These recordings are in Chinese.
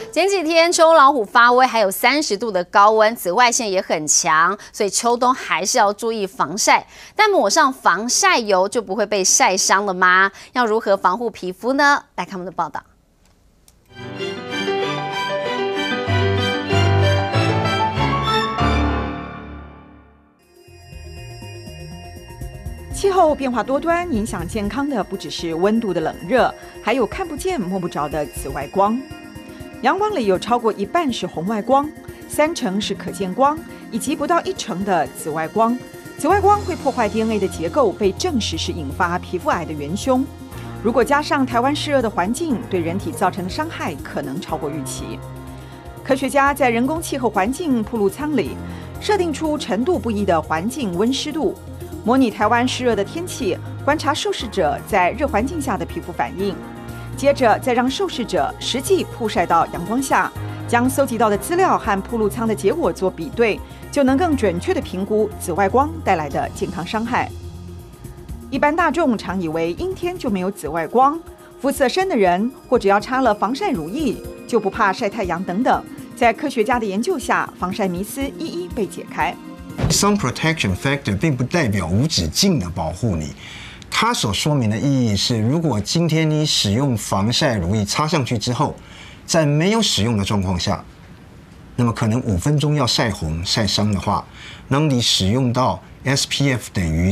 前几天秋老虎发威，还有30度的高温，紫外线也很强，所以秋冬还是要注意防晒。但抹上防晒油就不会被晒伤了吗？要如何防护皮肤呢？来看我们的报道。 气候变化多端，影响健康的不只是温度的冷热，还有看不见摸不着的紫外光。阳光里有超过1半是红外光，3成是可见光，以及不到1成的紫外光。紫外光会破坏 DNA 的结构，被证实是引发皮肤癌的元凶。如果加上台湾湿热的环境，对人体造成的伤害可能超过预期。科学家在人工气候环境暴露舱里设定出程度不一的环境温湿度，模拟台湾湿热的天气，观察受试者在热环境下的皮肤反应。接着再让受试者实际曝晒到阳光下，将搜集到的资料和暴露舱的结果做比对，就能更准确地评估紫外光带来的健康伤害。一般大众常以为阴天就没有紫外光，肤色深的人或只要擦了防晒乳液就不怕晒太阳等等。在科学家的研究下，防晒迷思一一被解开。 Sun protection factor 并不代表无止境的保护你。它所说明的意义是，如果今天你使用防晒乳液擦上去之后，在没有使用的状况下，那么可能5分钟要晒红晒伤的话，当你使用到 SPF 等于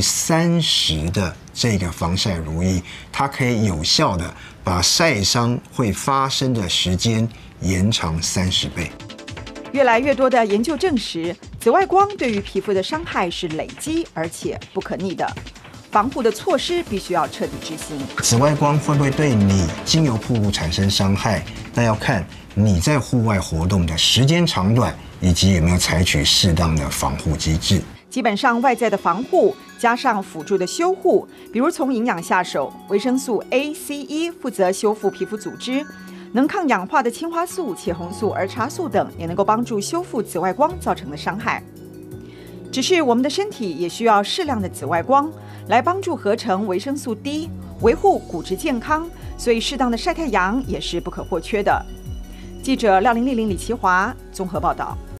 30的这个防晒乳液，它可以有效的把晒伤会发生的时间延长30倍。 越来越多的研究证实，紫外光对于皮肤的伤害是累积而且不可逆的。防护的措施必须要彻底执行。 紫外光会不会对你经由暴露产生伤害？那要看你在户外活动的时间长短，以及有没有采取适当的防护机制。 基本上外在的防护加上辅助的修护，比如从营养下手，维生素 A、C、E 负责修复皮肤组织，能抗氧化的青花素、茄红素、儿茶素等也能够帮助修复紫外光造成的伤害。只是我们的身体也需要适量的紫外光来帮助合成维生素 D， 维护骨质健康，所以适当的晒太阳也是不可或缺的。记者廖玲丽、李奇华综合报道。